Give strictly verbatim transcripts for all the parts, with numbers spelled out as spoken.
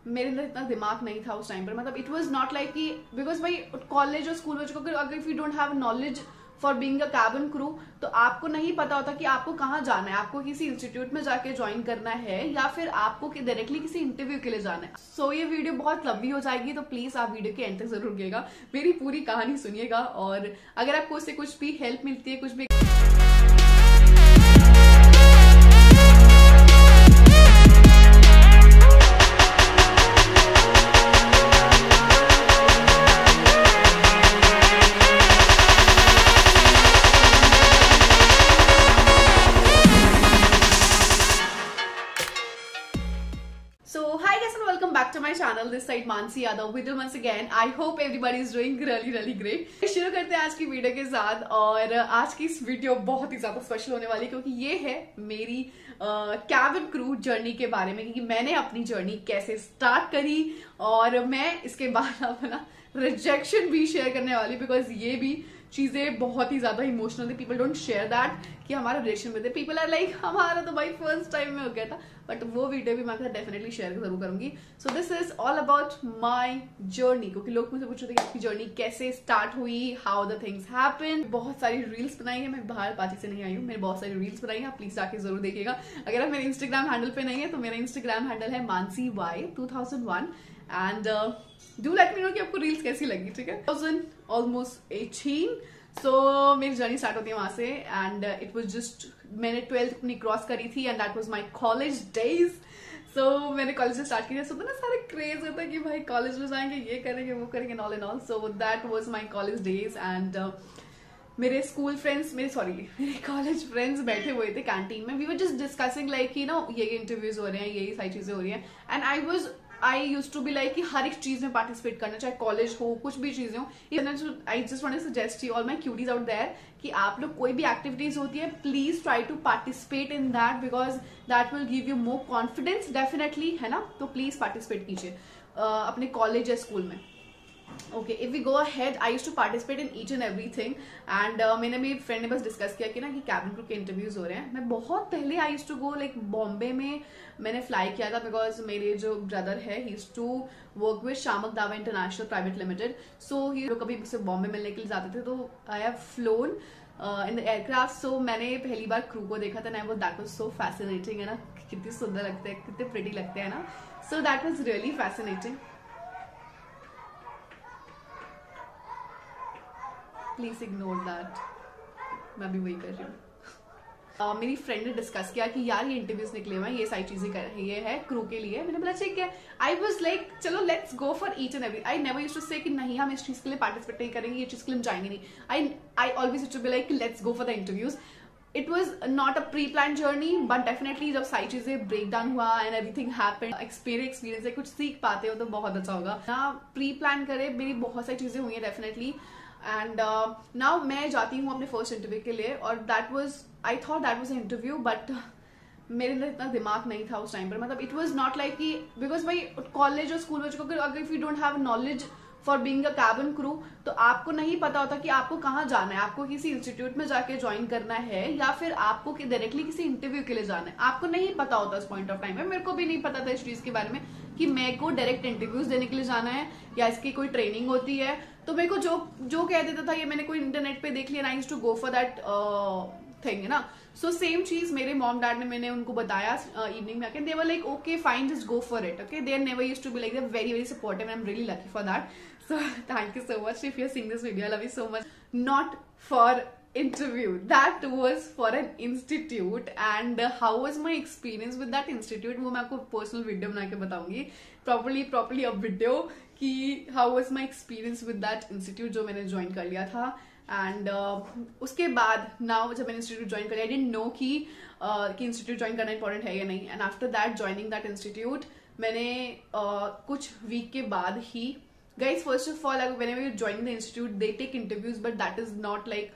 मेरे अंदर इतना दिमाग नहीं था उस टाइम पर, मतलब इट वाज नॉट लाइक कि बिकॉज भाई कॉलेज और स्कूल में अगर if you don't have knowledge for being a cabin crew तो आपको नहीं पता होता कि आपको कहाँ जाना है, आपको किसी इंस्टीट्यूट में जाके ज्वाइन करना है या फिर आपको डायरेक्टली किसी इंटरव्यू के लिए जाना है। सो so, ये वीडियो बहुत लंबी हो जाएगी, तो प्लीज आप वीडियो के एंड तक जरूर रुकिएगा, मेरी पूरी कहानी सुनिएगा। और अगर आपको उससे कुछ भी हेल्प मिलती है, कुछ भी channel this side Mansi Yadav with you once again. I hope everybody is doing really really great. शुरू करते हैं आज की वीडियो के साथ, और आज की इस वीडियो बहुत ही ज्यादा स्पेशल होने वाली क्योंकि ये है मेरी कैबिन क्रू जर्नी के बारे में, क्योंकि मैंने अपनी जर्नी कैसे स्टार्ट करी और मैं इसके बाद अपना रिजेक्शन भी शेयर करने वाली, बिकॉज ये भी चीजें बहुत ही ज्यादा इमोशनल थी। पीपल डोंट शेयर दैट कि हमारा रिलेशन में थे, पीपल आर लाइक हमारा तो भाई फर्स्ट टाइम में हो गया था, बट वो वीडियो भी मैं डेफिनेटली शेयर जरूर करूंगी। So this is all about my journey, क्योंकि लोग मुझसे पूछ रहे थे कि आपकी जर्नी कैसे स्टार्ट हुई, हाउ द थिंग्स हैपन। बहुत सारी रील्स बनाई है, मैं बाहर पार्टी से नहीं आई हूँ, मैंने बहुत सारी रील्स बनाई है, आप प्लीज जाके जरूर देखिएगा। अगर आप मेरे इंस्टाग्राम हैंडल पे नहीं है तो मेरा इंस्टाग्राम हैंडल है Mansi Y two thousand one, and do let me know कि आपको रील्स कैसी लगी, ठीक है। ऑलमोस्ट एटीन सो so, मेरी जर्नी स्टार्ट होती है वहां से, एंड इट वाज जस्ट मैंने ट्वेल्थ अपनी क्रॉस करी थी and that was my college days. So मैंने कॉलेज से स्टार्ट किया, सो तो ना सारे क्रेज होता है कि भाई कॉलेज में जाएंगे, ये करेंगे, वो करेंगे, all and all. So that was my college days, and मेरे स्कूल फ्रेंड्स मेरे सॉरी मेरे कॉलेज फ्रेंड्स बैठे हुए थे कैंटीन में। We were just discussing like you know ये इंटरव्यूज हो रहे हैं, यही सारी चीजें हो रही हैं, and I was I use to be like कि हर एक चीज में पार्टिसिपेट करना, चाहे कॉलेज हो, कुछ भी चीजें हो। I just want to suggest you all my cuties out there कि आप लोग कोई भी एक्टिविटीज होती है, please try to participate in that, because that will give you more confidence definitely, है ना। तो प्लीज पार्टिसिपेट कीजिए uh, अपने कॉलेज या स्कूल में। Okay, if we go ahead, I used to participate in each and everything, and मैंने मेरी friend ने बस डिस्कस किया कि ना कि कैबिन क्रू के इंटरव्यूज हो रहे हैं। मैं बहुत पहले I used to go like Bombay में मैंने फ्लाई किया था, बिकॉज मेरे जो ब्रदर है he used to work with Shiamak Davar international private limited. So he कभी मुझसे बॉम्बे मिलने के लिए जाते थे, तो I have flown in the aircraft. So मैंने पहली बार क्रू को देखा था ना, वो दैट वाज सो फैसिनेटिंग, है ना, कितनी सुंदर लगते हैं, कितने प्रिटी लगते हैं ना। So that was really fascinating. Please ignore that, मैं भी वही कर रही हूँ। uh, मेरी फ्रेंड ने डिस्कस किया कि यार ये इंटरव्यूज निकले हुए हैं, ये सारी चीजें कर रही है, है क्रू के लिए। मैंने बोला ठीक है। आई वाज लाइक चलो let's go for each and every. I never used to say कि नहीं हम इस चीज के लिए पार्टिसिपेट नहीं करेंगे, ये चीज के लिए हम जाएंगे नहीं। I I always used to be like let's go for the interviews. It was not a pre plan journey, but definitely जब सारी चीजें ब्रेक डाउन हुआ and everything happened, experience experience है, कुछ सीख पाते हो तो बहुत अच्छा होगा ना। प्री प्लान करे, मेरी बहुत सारी चीजें हुई है डेफिनेटली, एंड नाउ मैं जाती हूँ अपने फर्स्ट इंटरव्यू के लिए, और that was I thought that was an interview, but मेरे अंदर इतना दिमाग नहीं था उस टाइम पर, मतलब इट वाज नॉट लाइक कि बिकॉज भाई कॉलेज और स्कूल में अगर if you don't have knowledge for being a cabin crew तो आपको नहीं पता होता कि आपको कहाँ जाना है, आपको किसी इंस्टीट्यूट में जाके ज्वाइन करना है या फिर आपको डायरेक्टली किसी इंटरव्यू के लिए जाना है। आपको नहीं पता होता उस पॉइंट ऑफ टाइम में। मेरे को भी नहीं पता था इस चीज के बारे में कि मेरे को डायरेक्ट इंटरव्यूज देने के लिए जाना है या इसकी कोई ट्रेनिंग होती है। तो मेरे को जो जो कह देता था ये मैंने कोई इंटरनेट पे देख लिया, I used to go for that thing, है ना। सो सेम चीज मेरे मॉम डैड ने मैंने उनको बताया इवनिंग uh, में आके, they were like okay fine just go for it, okay. They are never used to be like they very very supportive, I am really lucky for that. So thank you so much if you are seeing this video, I love you so much. Not for interview, that was for an institute, and uh, how was my experience with that institute, वो मैं आपको personal video बना के बताऊंगी, properly properly a video कि how was my experience with that institute जो मैंने join कर लिया था। एंड uh, उसके बाद नाउ जब मैंने इंस्टीट्यूट ज्वाइन कर लिया, आई डिडंट नो कि uh, कि इंस्टीट्यूट ज्वाइन करना इंपॉर्टेंट है या नहीं। And after that joining that institute, मैंने uh, कुछ वीक के बाद ही, guys first of all whenever you join the institute they take interviews, but that is not like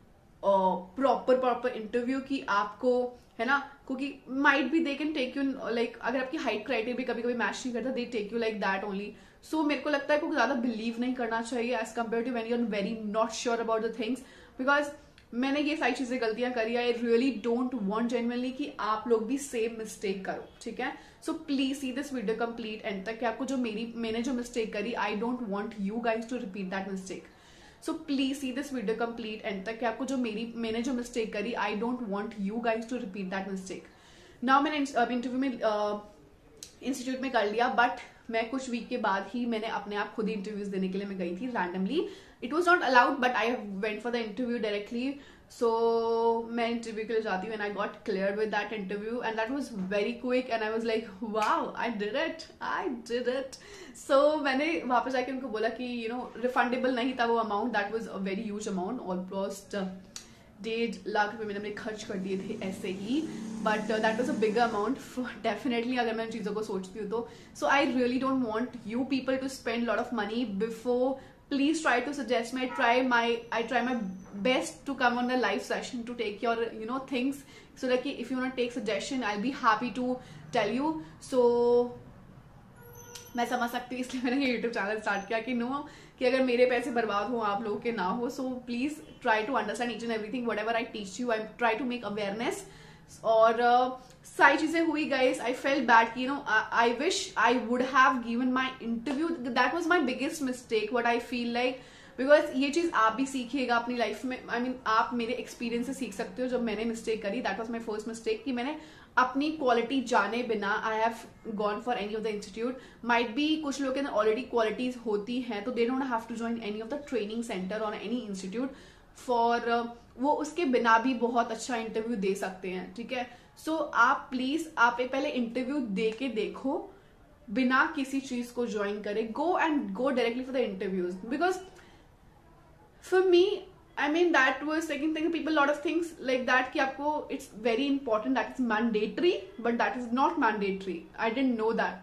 proper proper interview की आपको, है ना, क्योंकि might be they can take you like अगर आपकी हाइट क्राइटेरिया भी कभी कभी मैच नहीं करता, they take you like that only. So मेरे को लगता है कि ज्यादा बिलीव नहीं करना चाहिए as compare to when you are very not sure about the things, because मैंने ये सारी चीजें गलतियां करी। I really don't want genuinely कि आप लोग भी सेम मिस्टेक करो, ठीक है। So please see this video complete end तक कि आपको जो मेरी मैंने जो मिस्टेक करी, I don't want you guys to repeat that mistake. So please see this video complete end तक कि आपको जो मेरी मैंने जो मिस्टेक करी, I don't want you guys to repeat that mistake. Now मैंने इंटरव्यू में इंस्टीट्यूट uh, में कर लिया, बट मैं कुछ वीक के बाद ही मैंने अपने आप खुद ही इंटरव्यूज देने के लिए मैं गई थी randomly. It was not allowed but I went for the interview directly. So मैं इंटरव्यू के लिए जाती हूँ and I got clear with that interview and that was very quick and I was like wow I did it I did it. So मैंने वापस जाके उनको बोला कि यू नो रिफंडेबल नहीं था वो amount, that was a very huge amount, almost डेढ़ लाख रुपए मैंने अपने खर्च कर दिए थे ऐसे ही, but that was a big amount definitely अगर मैं चीज़ों को सोचती हूँ तो। So I really don't want you people to spend lot of money before. Please try to suggest me. I try my I try my best to come on the live session to take your you know things, so that if you want to take suggestion, I'll be happy to tell you. So मैं समझ सकती हूँ, इसलिए मैंने ये YouTube channel start किया कि no कि अगर मेरे पैसे बर्बाद हो आप लोगों के ना हो। So please try to understand each and everything whatever I teach you. I try to make awareness और uh, सारी चीजें हुई गाइस। आई फेल्ट बैड कि you know I wish I would have given my interview. That was my biggest mistake what I feel like, because ये चीज आप भी सीखिएगा अपनी लाइफ में। आई I मीन mean, आप मेरे एक्सपीरियंस से सीख सकते हो। जब मैंने मिस्टेक करी, that was my first mistake कि मैंने अपनी क्वालिटी जाने बिना I have gone for any of the institute. Might be कुछ लोग के अंदर ऑलरेडी क्वालिटीज होती हैं तो they don't have to join any of the training centre और एनी इंस्टीट्यूट फॉर, वो उसके बिना भी बहुत अच्छा इंटरव्यू दे सकते हैं, ठीक है। सो so, आप प्लीज आप एक पहले इंटरव्यू दे के देखो बिना किसी चीज को ज्वाइन करे। Go and go directly for the interviews, because for me I mean that was second thing, people lot of things like that कि आपको it's very important, that is mandatory, but that is not mandatory. I didn't know that.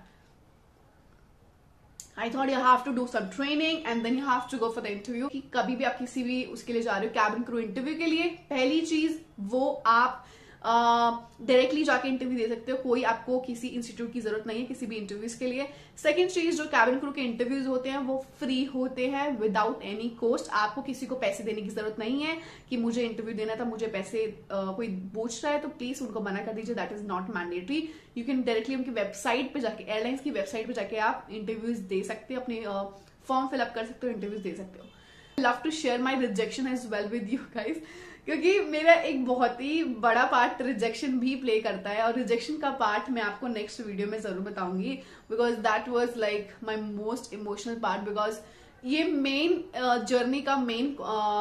I thought you have to do some training and then you have to go for the interview. कि कभी भी आप किसी भी उसके लिए जा रहे हो कैबिन क्रू इंटरव्यू के लिए, पहली चीज वो आप डायरेक्टली uh, जाके इंटरव्यू दे सकते हो। कोई आपको किसी इंस्टीट्यूट की जरूरत नहीं है किसी भी इंटरव्यूज के लिए। सेकंड चीज, जो कैबिन क्रू के इंटरव्यूज होते हैं वो फ्री होते हैं विदाउट एनी कॉस्ट। आपको किसी को पैसे देने की जरूरत नहीं है कि मुझे इंटरव्यू देना था मुझे पैसे uh, कोई पूछ रहा है तो प्लीज उनको मना कर दीजिए, that is not mandatory. You can directly उनकी वेबसाइट पे जाके, एयरलाइंस की वेबसाइट पे जाके आप इंटरव्यूज दे सकते हो, अपने फॉर्म फिलअप कर सकते हो, इंटरव्यूज दे सकते हो। Love to share my rejection as well with you guys, क्योंकि मेरा एक बहुत ही बड़ा पार्ट रिजेक्शन भी प्ले करता है और रिजेक्शन का पार्ट मैं आपको नेक्स्ट वीडियो में जरूर बताऊंगी, because that was like my most emotional part. Because ये मेन जर्नी uh, का मेन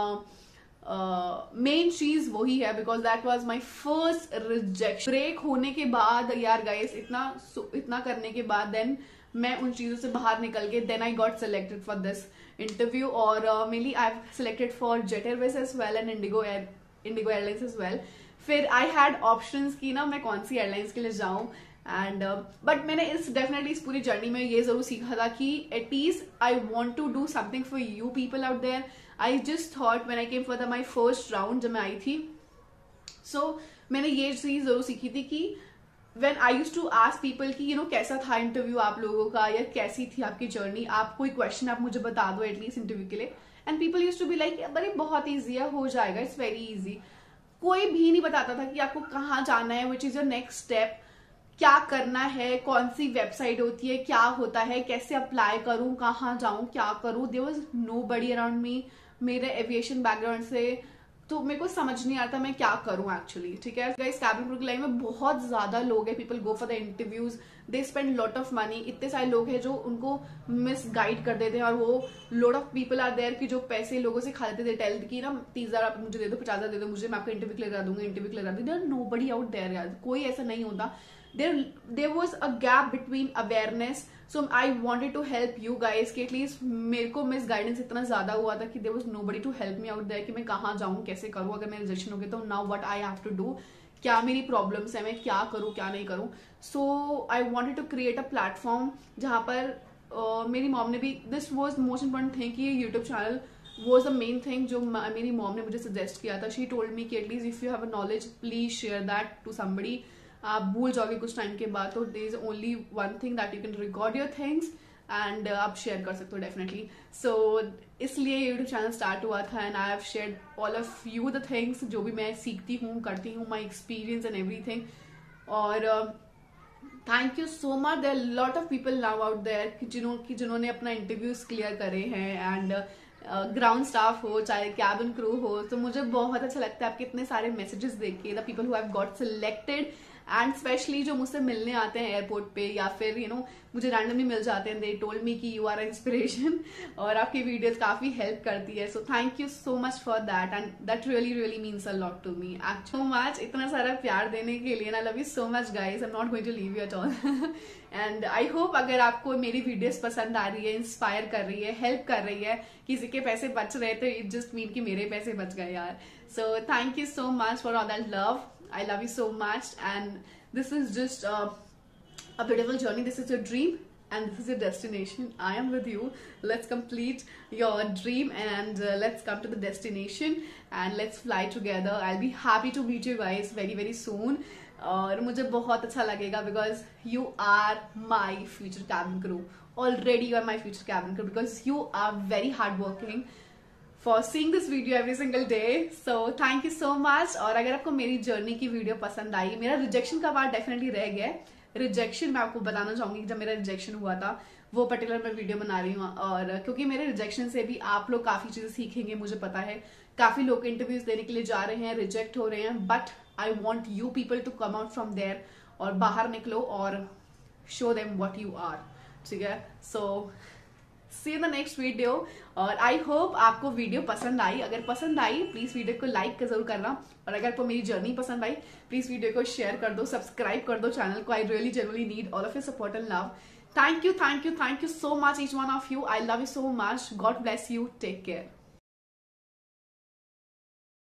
मेन चीज वही है, because that was my first rejection. Break होने के बाद यार गाइस, इतना इतना करने के बाद देन मैं उन चीजों से बाहर निकल के then I got selected for this interview और mainly I have selected for Jet Airways as well and IndiGo air IndiGo airlines as well. फिर आई हैड ऑप्शंस की ना मैं कौन सी एयरलाइंस के लिए जाऊं एंड बट मैंने इस डेफिनेटली इस पूरी जर्नी में ये जरूर सीखा था कि at least I want to do something for you people out there. I just thought when I came for the my first round जब मैं आई थी, सो so, मैंने ये चीज जरूर सीखी थी कि When I used to ask people कि you know कैसा था इंटरव्यू आप लोगों का या कैसी थी आपकी जर्नी, आप कोई क्वेश्चन आप मुझे बता दो एटलीस्ट इंटरव्यू के लिए, and people used to be like अरे बहुत ईजी है, हो जाएगा, इट्स वेरी इजी। कोई भी नहीं बताता था कि आपको कहाँ जाना है, which is your next step, क्या करना है, कौन सी वेबसाइट होती है, क्या होता है, कैसे अप्लाई करूं, कहाँ जाऊं, क्या करूं। There was nobody around me. मेरे एविएशन बैकग्राउंड से तो मेरे को समझ नहीं आता मैं क्या करूं एक्चुअली, ठीक है गाइस। कैबिन क्रू की लाइन में बहुत ज्यादा लोग हैं, people go for the interviews, they spend lot of money. इतने सारे लोग हैं जो उनको मिस गाइड कर देते हैं और वो lot of people are there कि जो पैसे लोगों से खा लेते थे, टेल की ना तीस हजार आप मुझे दे दो, पचास हजार दे दो मुझे, मैं आपको इंटरव्यू क्लियर करा दूंगा, इंटरव्यू क्लियर करा दूंगा। नोबडी आउट देयर यार, कोई ऐसा नहीं होता। There there was a gap between awareness, so I wanted to help you guys कि एटलीस्ट मेरे को मिस गाइडेंस इतना ज्यादा हुआ था कि there was nobody to help me out there कि मैं कहाँ जाऊँ, कैसे करूँ, अगर मेरे रिजेक्शन हो गया तो now what I have to do, क्या मेरी प्रॉब्लम्स है, मैं क्या करूँ क्या नहीं करूँ। So I wanted to create a platform जहाँ पर uh, मेरी मॉम ने भी, this was most important thing कि ये YouTube channel was the main thing जो मेरी मॉम ने मुझे सजेस्ट किया था। शी टोल्ड मी कि at least if you have a knowledge please share that to somebody. आप भूल जाओगे कुछ टाइम के बाद, तो there is only one thing that you can record your things and आप शेयर कर सकते हो डेफिनेटली. सो इसलिए यूट्यूब चैनल स्टार्ट हुआ था and I have shared all of you the things जो भी मैं सीखती हूँ, करती हूँ, माई एक्सपीरियंस एंड एवरीथिंग. और thank you so much. There lot of people now out there कि जिन्हों कि जिन्होंने अपना इंटरव्यूज क्लियर करे हैं एंड ग्राउंड स्टाफ हो चाहे कैबिन क्रू हो. तो मुझे बहुत अच्छा लगता है आपके इतने सारे मैसेजेस देख के, the people who have got selected and specially जो मुझसे मिलने आते हैं एयरपोर्ट पे या फिर यू you नो know, मुझे रैंडमली मिल जाते हैं. दे टोल्ड मी कि यू आर इंस्पिरेशन और आपकी वीडियोस काफी हेल्प करती है. So thank you so much for that and that really really means a lot to me. Actually much इतना सारा प्यार देने के लिए. I love you so much guys. I am not going to leave you at all. And I hope अगर आपको मेरी videos पसंद आ रही है, इंस्पायर कर रही है, हेल्प कर रही है, किसी के पैसे बच रहे थे, इट जस्ट मीन कि मेरे पैसे बच गए यार. So thank you so much for all that love. I love you so much and this is just uh, a beautiful journey. This is your dream and this is your destination. I am with you. Let's complete your dream and uh, let's come to the destination and let's fly together. I'll be happy to meet you guys very very soon. और मुझे बहुत अच्छा लगेगा because you are my future cabin crew. Already you are my future cabin crew because you are very hardworking for seeing this video every single day. So thank you so much. और अगर आपको मेरी journey की video पसंद आई, मेरा rejection का part definitely रह गया. रिजेक्शन मैं आपको बताना चाहूंगी. जब मेरा रिजेक्शन हुआ था वो पर्टिकुलर मैं वीडियो बना रही हूँ और क्योंकि मेरे रिजेक्शन से भी आप लोग काफी चीजें सीखेंगे. मुझे पता है काफी लोग इंटरव्यूज देने के लिए जा रहे हैं, रिजेक्ट हो रहे हैं, but I want you people to come out from there और बाहर निकलो और show them what you are. ठीक है. So see the next video. और आई होप आपको वीडियो पसंद आई. अगर पसंद आई प्लीज वीडियो को लाइक जरूर करना और अगर आपको मेरी जर्नी पसंद आई प्लीज वीडियो को शेयर कर दो, सब्सक्राइब कर दो चैनल को. I really generally need all of your support and love. Thank you thank you thank you so much each one of you. I love you so much. God bless you. Take care.